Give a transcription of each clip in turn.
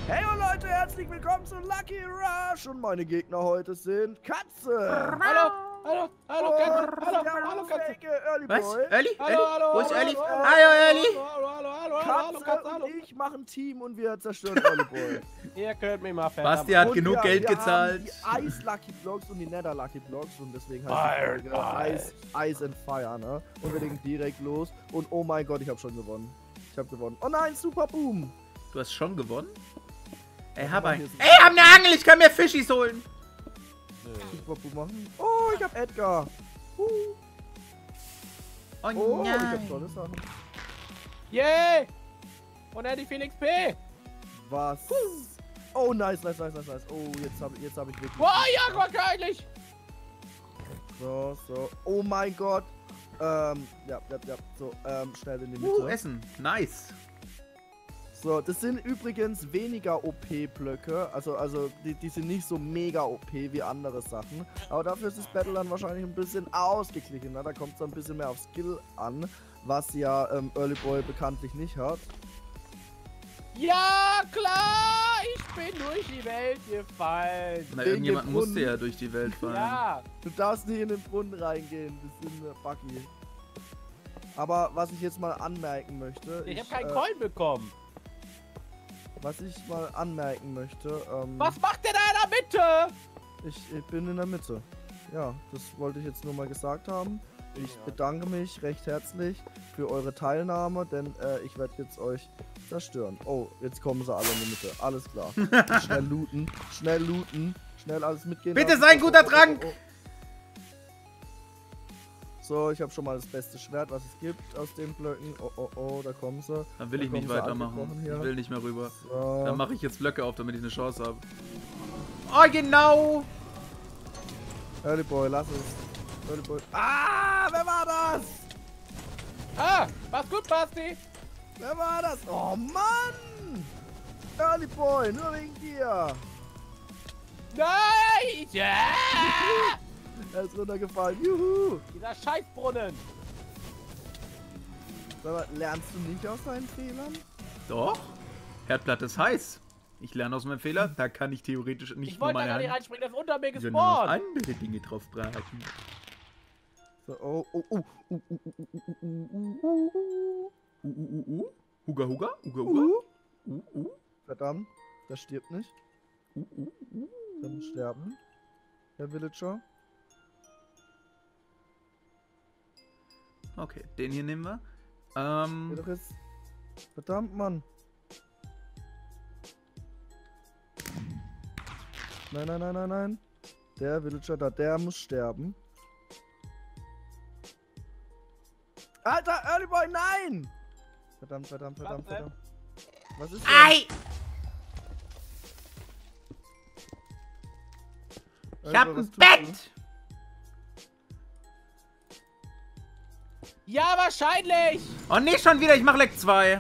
Hey Leute, herzlich willkommen zu Lucky Rush und meine Gegner heute sind Katze. Hallo, hallo, hallo, Katze, hallo, der hallo, Katze. unfähige Early Was? Boy. Early? Hallo, hallo, Wo ist Early? hallo, Hallo, Early! Hallo, Katze Katze, hallo. und ich machen Team und wir zerstören Early Boy. Ihr könnt mich mal Basti hat Und genug Geld wir gezahlt. haben die Ice Lucky Blocks und die Nether Lucky Blocks und deswegen Fire, heißt die Folge Ice and Fire, ne? Und wir legen direkt los und oh mein Gott, ich habe schon gewonnen. Ich habe gewonnen. Oh nein, Super Boom. Du hast schon gewonnen? Ey, hab Hier ein. ist Ey, hab eine Angel, ich kann mir Fischis holen. Super Boom machen. Oh, ich habe Edgar. Oh, Oh, ich habe nein. tolle Sachen. Yay! Und er die Felix P. Was? Oh, nice. Oh, jetzt hab ich wirklich. Boah, ja, war geil. So. Oh mein Gott. Ja. So, schnell in die Mitte. Essen. Nice. So, das sind übrigens weniger OP-Blöcke. Also die sind nicht so mega OP wie andere Sachen. Aber dafür ist das Battle dann wahrscheinlich ein bisschen ausgeglichen. Ne? Da kommt es ein bisschen mehr auf Skill an, was ja Early Boy bekanntlich nicht hat. Ja, klar, ich bin durch die Welt gefallen. Na, Wegen irgendjemand dem musste Brunnen. ja durch die Welt fallen. Ja, Du darfst nicht in den Brunnen reingehen. Das sind Buggy. Aber was ich jetzt mal anmerken möchte. ich habe keinen Coin bekommen. Was ich mal anmerken möchte. Was macht der da in der Mitte? Ich bin in der Mitte. Ja, das wollte ich jetzt nur mal gesagt haben. Ich bedanke mich recht herzlich für eure Teilnahme, denn ich werde jetzt euch zerstören. Oh, jetzt kommen sie alle in die Mitte. Alles klar. Schnell looten. Schnell alles mitgehen. Bitte lassen. sei ein guter Trank! So, ich habe schon mal das beste Schwert, was es gibt aus den Blöcken. Oh, da kommen sie. Dann will Da ich nicht kommen sie weitermachen. angekrochen hier. Ich will nicht mehr rüber. So. Dann mache ich jetzt Blöcke auf, damit ich eine Chance habe. Oh, genau! Early Boy, lass es. Early Boy. Ah, wer war das? Ah, mach's gut, Basti. Wer war das? Oh Mann! Early Boy, nur wegen dir. Nein! Ja! Er ist runtergefallen. Juhu! Dieser Scheißbrunnen. Sag mal, lernst du nicht aus deinen Fehlern? Doch. Herdplatte ist heiß. Ich lerne aus meinem Fehler. Da kann ich theoretisch nicht Ich nur wollte da meine gar nicht Hand, reinspringen, das ist unter mir sondern auch gespawnt. andere Dinge drauf braten. So, Huga, Huga, Huga, Huga. Verdammt, der stirbt nicht. Der muss sterben. Der Villager. Okay, den hier nehmen wir. Geh doch jetzt. Verdammt, Mann. Nein. Der Villager da, der muss sterben. Alter, Early Boy, nein! Verdammt. Was ist das? Ei! Ich hab ein Bett! Ja, wahrscheinlich. Oh, nee, schon wieder. Ich mach Leck 2.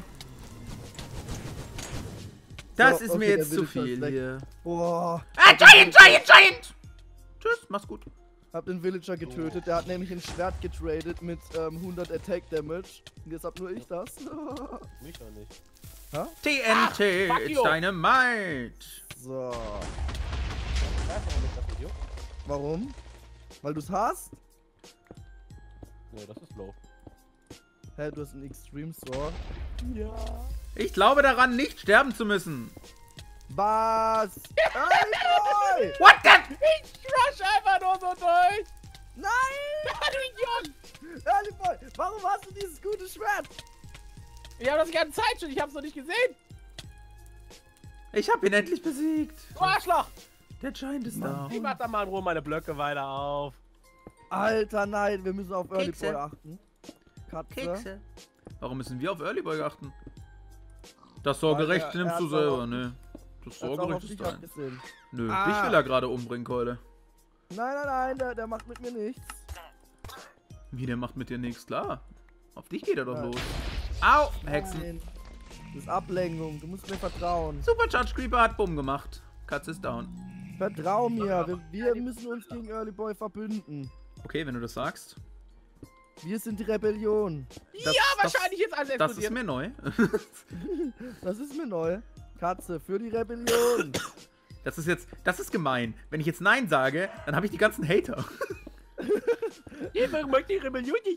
Das So, ist okay, mir der jetzt zu Villager ist viel weg. hier. Boah. Ah, Giant! Tschüss, mach's gut. Hab den Villager getötet, der hat nämlich ein Schwert getradet mit 100 Attack Damage. Und jetzt hab nur ich das. Mich doch nicht. TNT, fuck it's you. Dynamite. So. Ja, das Video. Warum? Weil du's hast? Nee, das ist low. Hä, du hast einen Extreme Sword. Ja. Ich glaube daran, nicht sterben zu müssen. Was? Early Boy! What the? Ich rush einfach nur so durch. Nein! Du Idiot. Early Boy! Warum hast du dieses gute Schwert? Ich habe das die ganze Zeit schon, ich hab's noch nicht gesehen. Ich hab ihn endlich besiegt. Du Arschloch. Der Giant ist da. Ich mach da mal in Ruhe meine Blöcke weiter auf. Alter, nein, wir müssen auf Early Kekse. Boy achten. Katze. Kekse. Warum müssen wir auf Early Boy achten? Das Sorgerecht Weil er nimmst du hat's selber, auch- ne? Das Hat's auch auf Sorgerecht ist dich dein. abgesehen. Nö, Ah. dich will er gerade umbringen, Keule. Nein, der macht mit mir nichts. Wie, der macht mit dir nichts, klar. Auf dich geht er doch Nein. los. Au, Hexen. Nein. Das ist Ablenkung, du musst mir vertrauen. Supercharge Creeper hat Bumm gemacht. Katze ist down. Vertrau mir, wir müssen uns gegen Early Boy verbünden. Okay, wenn du das sagst. Wir sind die Rebellion. Das- Ja, wahrscheinlich jetzt alles Das ist explodiert. mir neu. Das ist mir neu. Katze, für die Rebellion. Das ist gemein. Wenn ich jetzt Nein sage, dann habe ich die ganzen Hater. Ich mag die Rebellion nicht.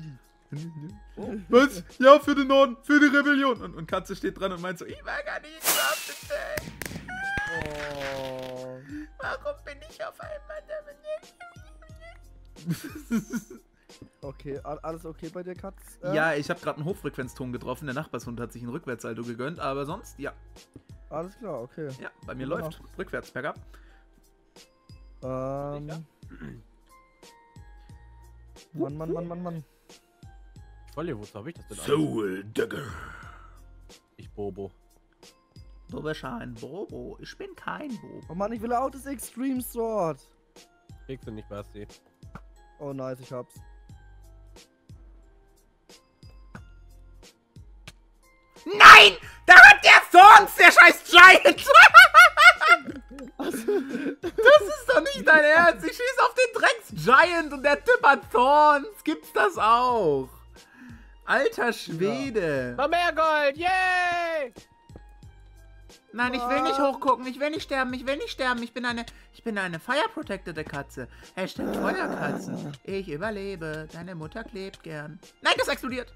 Was? Ja, für den Norden, für die Rebellion. Und Katze steht dran und meint so, ich war gar nicht in Oh. Warum bin ich auf einmal damit? Okay, alles okay bei dir, Katz? Ja, ich habe gerade einen Hochfrequenzton getroffen. Der Nachbarshund hat sich ein Rückwärtssalto gegönnt, aber sonst, ja. Alles klar, okay. Ja, bei mir Immer läuft. Rückwärts, bergab. Mann. Voll, wozu habe ich das denn Soul Dagger. Ich Bobo. Du bist ein Bobo. Ich bin kein Bobo. Oh Mann, ich will auch das Extreme Sword. Kriegst du nicht, Basti. Oh nice, ich hab's. Nein! Da hat der Thorns, der scheiß Giant! Das ist doch nicht dein Ernst! Ich schieß auf den Drecks-Giant und der Typ hat Thorns! Gibt's das auch? Alter Schwede! Noch mehr Gold! Yay! Nein, ich will nicht hochgucken, ich will nicht sterben, ich bin eine Fire Protected Katze. Hashtag Feuerkatzen. Ich überlebe, deine Mutter klebt gern. Nein, das explodiert!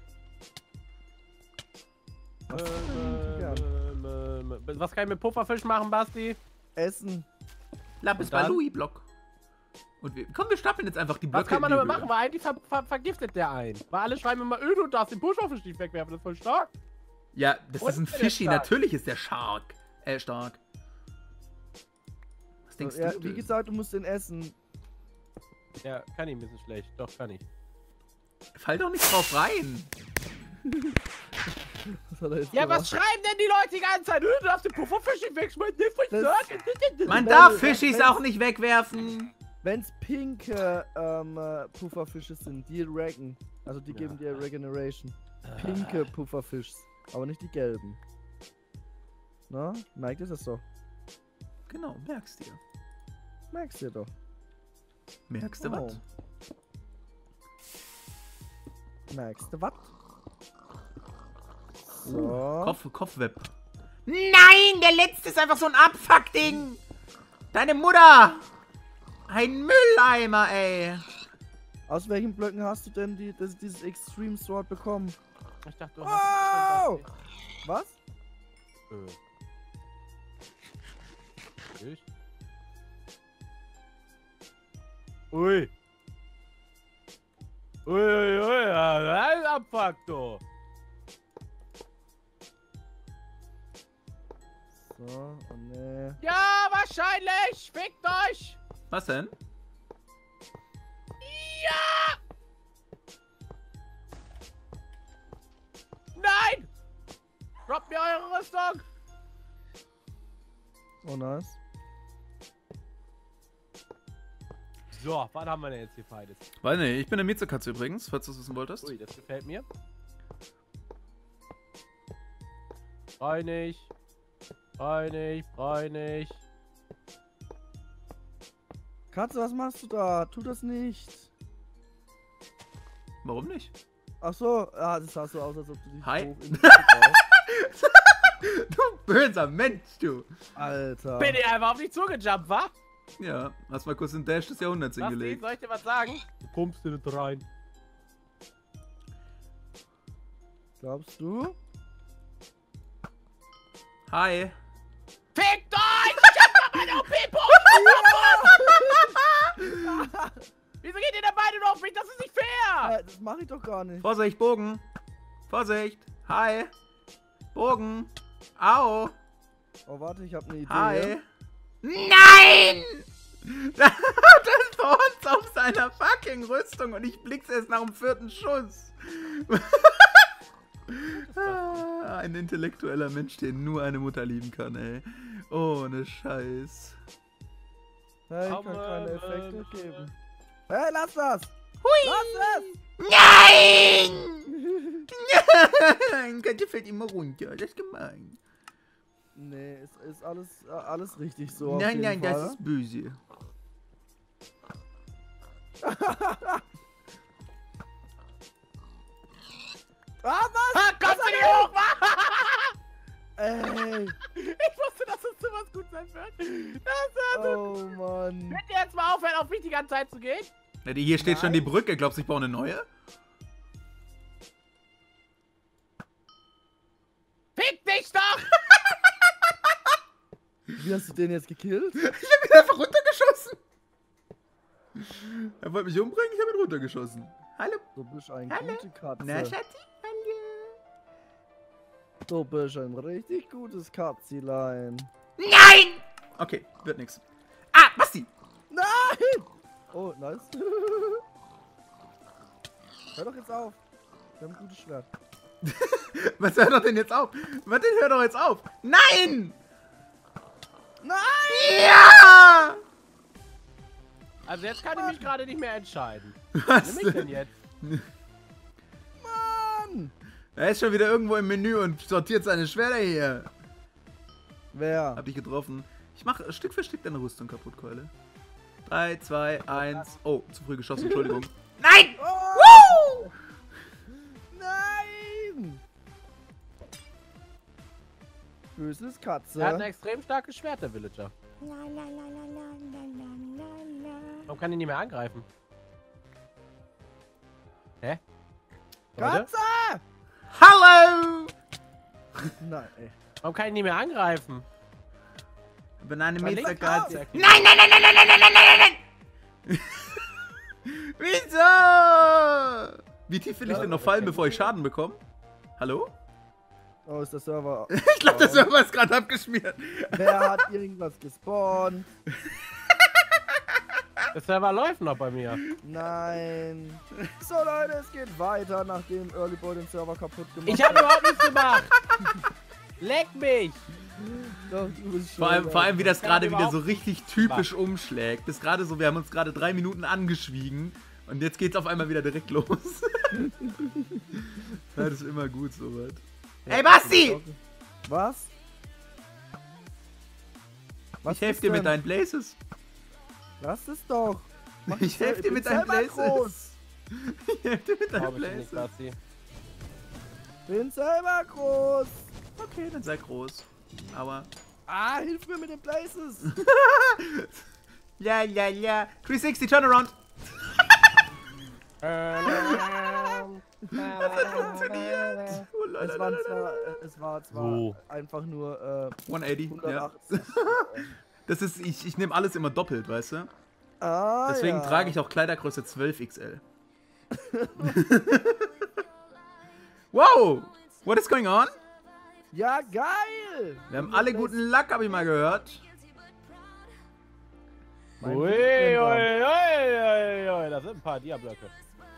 Was kann ich mit Pufferfisch machen, Basti? Essen. Lapis Balui Block. Und komm, wir stapeln jetzt einfach die Blöcke. Was kann man in die damit Höhe. machen? Weil eigentlich vergiftet der einen. Weil alle schreiben immer Öl und darfst den Pufferfisch nicht wegwerfen. Das ist voll stark. Ja, das Und ist ein der Fischi, stark. natürlich ist der stark. Was denkst Ja, du? wie gesagt, du musst den essen. Ja, kann ich ein bisschen schlecht. Doch, kann ich. Fall doch nicht drauf rein. Was hat er jetzt Ja, gemacht? was schreiben denn die Leute die ganze Zeit? Du darfst den Pufferfisch nicht wegschmeißen. Das ist voll Das- stark. Man Wenn- darf Fischis wenn- auch nicht wegwerfen. Wenn's pinke Pufferfische sind, die reggen. Also die geben dir Regeneration. Pinke Pufferfischs, aber nicht die gelben. Na, merkt ihr das doch? Genau, merkst dir. Merkst du doch. Merkst du was? Merkst du was? So. Kopfweb. Nein, der letzte ist einfach so ein Abfuck-Ding. Deine Mutter. Ein Mülleimer, ey. Aus welchen Blöcken hast du denn dieses Extreme Sword bekommen? Ich dachte, du Wow! hast Was? Ich? Ui. Ui, ja, das ist Abfaktor. So, oh nee. Ja, wahrscheinlich. Fickt euch. Was denn? Ja! Nein! Droppt mir eure Rüstung! Oh nice. So, was haben wir denn jetzt hier Feines? Weiß nicht, ich bin eine Miezekatze übrigens, falls du es wissen wolltest. Ui, das gefällt mir. Bräunig. Bräunig. Katze, was machst du da? Tu das nicht. Warum nicht? Ach so, das sah so aus, als ob du dich Hi. doof in die brauchst. Du böser Mensch, du. Alter. Bin ich einfach auf dich zugejumpt, wa? Ja, hast mal kurz den Dash des Jahrhunderts Basti, hingelegt. soll ich dir was sagen? Du pumpst dir nicht rein. Glaubst du? Hi. Fickt euch! Ich hab doch meine OP-Punkte! Wieso geht ihr denn beide nur auf mich? Das ist nicht fair! Das mache ich doch gar nicht. Vorsicht, Bogen. Vorsicht. Hi. Bogen. Au. Oh, warte, ich habe eine Idee. Hi. Nein! Da hat er Thorns auf seiner fucking Rüstung und ich blick's erst nach dem 4. Schuss. Ein intellektueller Mensch, den nur eine Mutter lieben kann, ey. Ohne Scheiß. Hey, ich kann keine Effekte geben. Hey, lass das! Hui! Lass Nein! Nein! Katze fällt immer runter. Das ist gemein. Nee, es ist alles richtig so. auf Nein, jeden nein, Fall. das ist böse. Ah, was? Ha, kommst du nicht hoch, wa? Ey. Ich wusste, dass uns sowas gut sein wird. Das war so. Oh Mann. Könnt ihr jetzt mal aufhören, auf mich die ganze Zeit zu gehen? Ja, hier steht schon die Brücke. Glaubst du, ich baue eine neue? Fick dich doch! Wie hast du den jetzt gekillt? Ich hab ihn einfach runtergeschossen. Er wollte mich umbringen, ich hab ihn runtergeschossen. Hallo. Du bist eine Hallo. gute Katze. Na, Schatzi? Hallo. Du bist ein richtig gutes Katzilein. Nein! Okay, wird nix. Ah, Basti! Nein! Oh, nice. Hör doch jetzt auf. Wir haben ein gutes Schwert. Was hört doch denn jetzt auf? Was denn hört doch jetzt auf? Nein! Nein! Ja! Also jetzt kann ich mich gerade nicht mehr entscheiden. Was? Was nimm ich denn jetzt? Mann! Er ist schon wieder irgendwo im Menü und sortiert seine Schwerter hier. Wer? Hab dich getroffen. Ich mach Stück für Stück deine Rüstung kaputt, Keule. 3, 2, 1. Oh, zu früh geschossen, Entschuldigung. Nein! Oh! Woo! Nein! Böses Katze. Er hat ein extrem starkes Schwert, der Villager. Warum kann ich nicht mehr angreifen? Hä? Leute? Katze! Hallo! Nein, ey. Warum kann ich nicht mehr angreifen? Banane Mein Meter links Katze. raus. Nein, nein, nein, nein, nein, nein, nein, nein, nein, nein! Wieso? Wie tief will ich denn noch fallen, bevor ich Schaden bekomme? Hallo? Oh, ist der Server. Ich glaube, der Server ist gerade abgeschmiert. Wer hat irgendwas gespawnt? Der Server läuft noch bei mir. Nein. So Leute, es geht weiter, nachdem Early Boy den Server kaputt gemacht Ich habe überhaupt nichts gemacht. Leck mich. Doch, du bist Vor allem wie das kann gerade wieder überhaupt so richtig typisch umschlägt. Das ist gerade so, wir haben uns gerade 3 Minuten angeschwiegen und jetzt geht's auf einmal wieder direkt los. Das ist immer gut sowas. Ey, Basti! Was? Ich helfe dir mit deinen Blazes. Lass es doch. Mach Ich helfe dir bin mit deinen selber Blazes. groß. Ich helfe dir mit deinen Glaub ich nicht, Blazes. Basti. Bin selber groß. Okay, dann sei groß. Aber. Ah, hilf mir mit den Places. Ja, ja, ja. 360 Turnaround. Das hat funktioniert. Oh, Es war zwar So. einfach nur 180. Ja. 180. Das ist, ich nehme alles immer doppelt, weißt du? Ah, Deswegen ja. trage ich auch Kleidergröße 12XL. Wow! What is going on? Ja, geil. Wir haben alle guten Luck, habe ich mal gehört. Mein Ui, ui, Lieblingsband. ui, ui, das sind ein paar Diablöcke.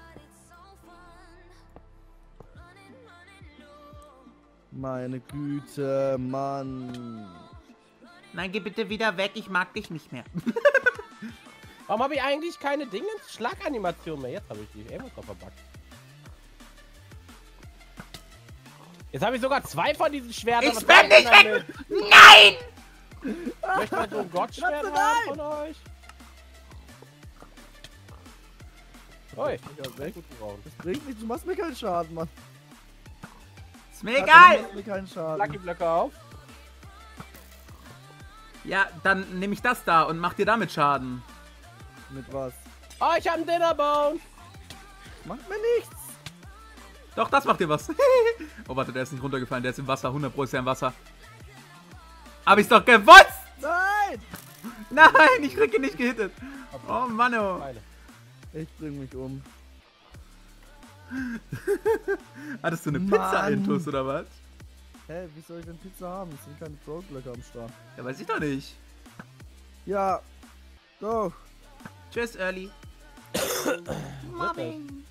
Meine Güte, Mann. Nein, geh bitte wieder weg, ich mag dich nicht mehr. Warum habe ich eigentlich keine Schlaganimation mehr? Jetzt habe ich die irgendwas noch verbuggt. Jetzt habe ich sogar 2 von diesen Schwertern. Ich Was spam soll nicht denn weg! damit? Nein! Möchte man so ein Gottschwert Lass haben doch von euch? Ui, Ja, weg. gut gebrauchen. Das bringt nichts, du machst mir keinen Schaden, Mann. Ist mir Du egal! machst mir keinen Schaden. Lucky Blöcke auf. Ja, dann nehme ich das da und mach dir damit Schaden. Mit was? Oh, ich habe einen Dinnerbone. Macht mir nichts. Doch, das macht dir was. Oh, warte, der ist nicht runtergefallen, der ist im Wasser. 100% ist er im Wasser. Hab ich's doch gewusst! Nein! Nein, ich krieg ihn nicht gehittet. Oh, Mann, oh. Beide. Ich bring mich um. Hattest du eine Mann. Pizza-Intus oder was? Hä, wie soll ich denn Pizza haben? Es sind keine Pro-Blöcke am Start. Ja, weiß ich doch nicht. Ja, doch. Tschüss, Early. Mobbing.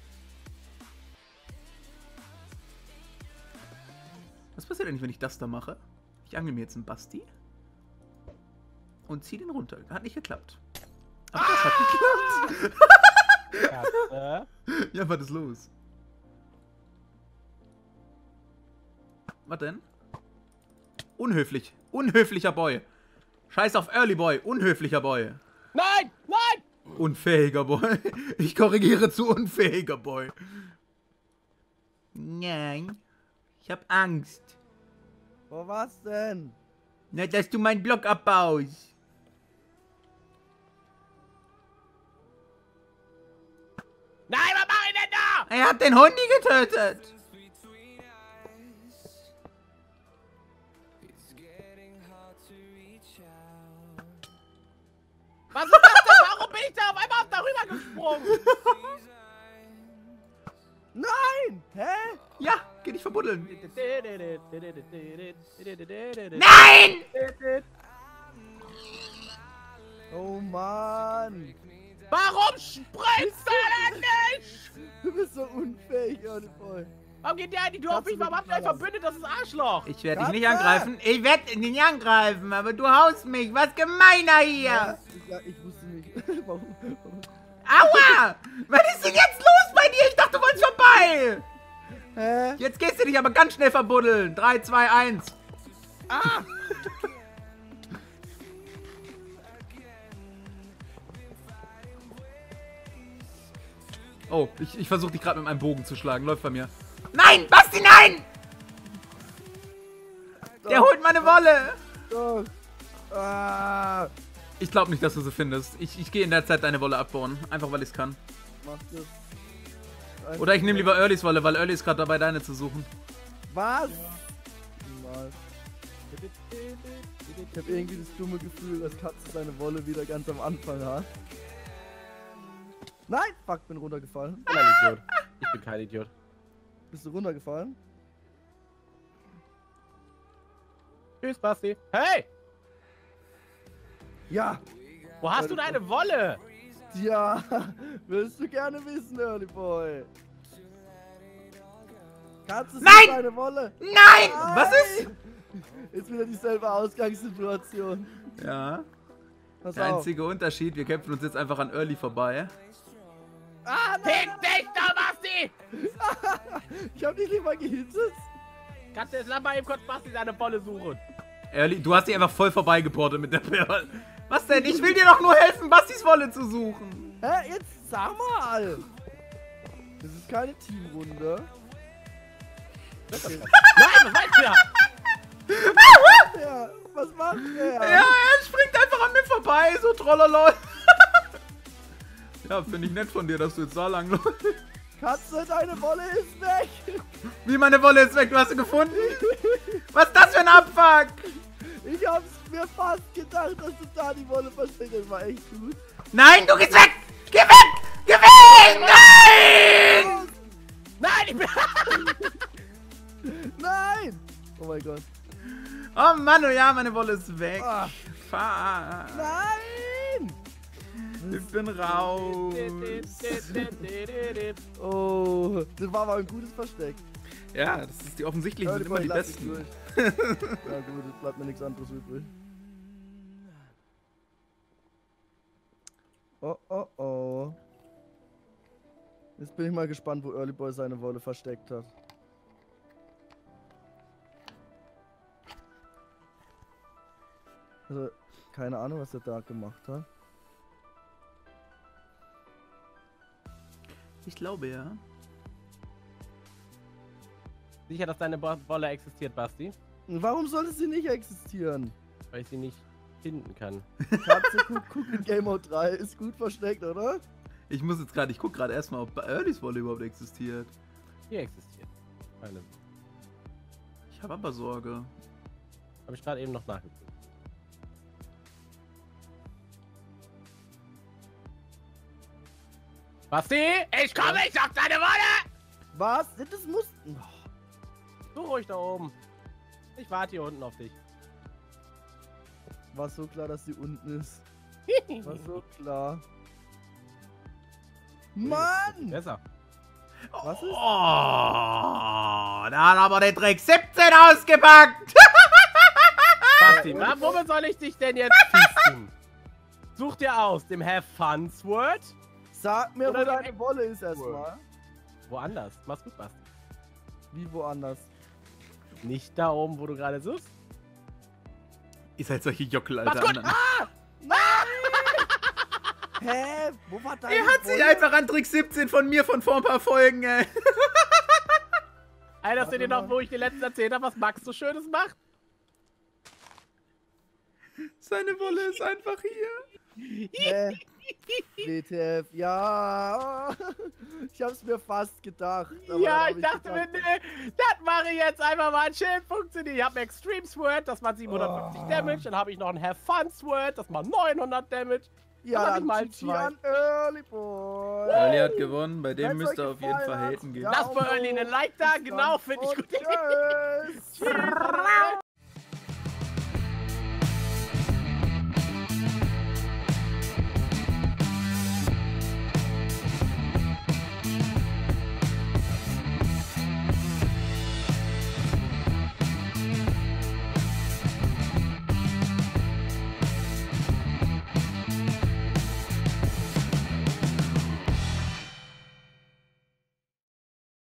Was passiert eigentlich, wenn ich das da mache? Ich angel mir jetzt einen Basti und zieh den runter. Hat nicht geklappt. Aber das hat geklappt. Katze. Ja, was ist los? Was denn? Unhöflich. Unhöflicher Boy. Scheiß auf Early Boy. Unhöflicher Boy. Nein! Nein! Unfähiger Boy. Ich korrigiere zu unfähiger Boy. Nein. Ich hab Angst. Wo was denn? Na, dass du meinen Block abbaust. Nein, was mach ich denn da? Er hat den Hundi getötet. Was ist das denn? Warum bin ich da auf einmal darüber gesprungen? Nein! Hä? Ja, geh dich verbuddeln. Nein! Nein! Oh Mann! Warum springst du denn nicht? Du bist so unfähig, Early Boy. Warum geht der eigentlich nur auf mich? Warum habt ihr euch verbündet? Das ist Arschloch. Ich werde dich Katze! nicht angreifen. Ich werde dich nicht angreifen, aber du haust mich. Was gemeiner hier. Ja, ich wusste nicht. Warum? Aua! Was ist denn jetzt los bei dir? Ich dachte, du wolltest vorbei. Hä? Jetzt gehst du dich aber ganz schnell verbuddeln. 3, 2, 1. Ah! Oh, ich versuche dich gerade mit meinem Bogen zu schlagen. Läuft bei mir. Nein, Basti, nein! Der holt meine Wolle. Doch. Ah! Ich glaube nicht, dass du sie findest. Ich gehe in der Zeit deine Wolle abbauen. Einfach, weil ich es kann. Mach das. Oder ich nehme lieber Earlys Wolle, weil Early ist gerade dabei, deine zu suchen. Was? Niemals. Ich habe irgendwie das dumme Gefühl, dass Katze seine Wolle wieder ganz am Anfang hat. Nein! Fuck, bin runtergefallen. Ich bin ein Idiot. Ich bin kein Idiot. Bist du runtergefallen? Tschüss, Basti. Hey! Ja! Wo hast du deine Wolle? Ja! Willst du gerne wissen, Early Boy? Katze, Nein! ist deine Wolle? Nein! Was ist? Jetzt wieder dieselbe Ausgangssituation. Ja. Pass Der auf. einzige Unterschied, wir kämpfen uns jetzt einfach an Early vorbei. Ah, nein! Fick dich da, Basti! Ich hab dich nicht mal gehittet. Kannst du jetzt lass mal eben kurz Basti seine Wolle suchen? Early, du hast dich einfach voll vorbeigeportet mit der Perle. Was denn? Ich will dir doch nur helfen, Bastis Wolle zu suchen. Hä? Jetzt sag mal! Das ist keine Teamrunde. Nein, was meinst du ja? Ja, was macht er? Ja, er springt einfach an mir vorbei, so trollolol. Ja, finde ich nett von dir, dass du jetzt da lang läufst. Katze, deine Wolle ist weg! Wie, meine Wolle ist weg? Du hast sie gefunden? Was ist das für ein Abfuck? Ich hab's mir fast gedacht, dass du da die Wolle versteckst. Das war echt gut. Nein, du gehst weg! Geh weg! Geh weg! Nein! Nein, ich bin... Nein! Oh mein Gott. Oh Mann, oh ja, meine Wolle ist weg. Ah. Fuck. Nein! Ich bin raus. Oh, das war aber ein gutes Versteck. Ja, das ist die offensichtlichen sind immer die lass dich besten. durch. Ja gut, es bleibt mir nichts anderes übrig. Oh, oh, oh. Jetzt bin ich mal gespannt, wo Early Boy seine Wolle versteckt hat. Also, keine Ahnung, was er da gemacht hat. Ich glaube ja. Sicher, dass deine Wolle existiert, Basti? Warum sollte sie nicht existieren? Weil ich sie nicht finden kann. Katze, guck in Game Mode 3, ist gut versteckt, oder? Ich muss jetzt gerade, ich gucke gerade erstmal, ob Earlys Wolle überhaupt existiert. Hier existiert. Meine. Ich habe aber Sorge. Habe ich gerade eben noch nachgeguckt. Basti, ich komme, ich sag deine Wolle! Was? Das muss... Du ruhig da oben. Ich warte hier unten auf dich. War so klar, dass sie unten ist. War so klar. Mann! Besser. Was ist? Oh, da hat aber der Dreck 17 ausgepackt. Basti, womit soll ich dich denn jetzt schießen? Such dir aus, dem Have Fun Sword. Sag mir, Oder wo die deine Wolle ist erstmal. Woanders. Mach's gut, Basti. Wie woanders? Nicht da oben, wo du gerade suchst. Ihr seid solche Jockel, Mach's Alter. gut. Ah! Hä? Wo war deine Er hat sich Wolle? einfach an Trick 17 von mir von vor ein paar Folgen, ey. Erinnerst du dir noch, wo ich dir letztens erzählt habe, was Max so Schönes macht? Seine Wolle ist einfach hier. WTF, ja. Ich hab's mir fast gedacht. Aber Ja, dann ich hab dachte mir, nee, das mache ich jetzt einfach mal. Schön funktioniert. Ich habe ein Extreme Sword, das macht 750 Damage. Dann habe ich noch ein Have Fun Sword, das macht 900 Damage. ja, dann dann mal GG zwei. an Early Boy. Early hat gewonnen, bei dem Wenn's müsst ihr euch auf jeden Fall gefallen hat, haten gehen. ja. Lasst bei Early einen Like da, Bis genau, dann finde ich und gut. Tschüss. Tschüss.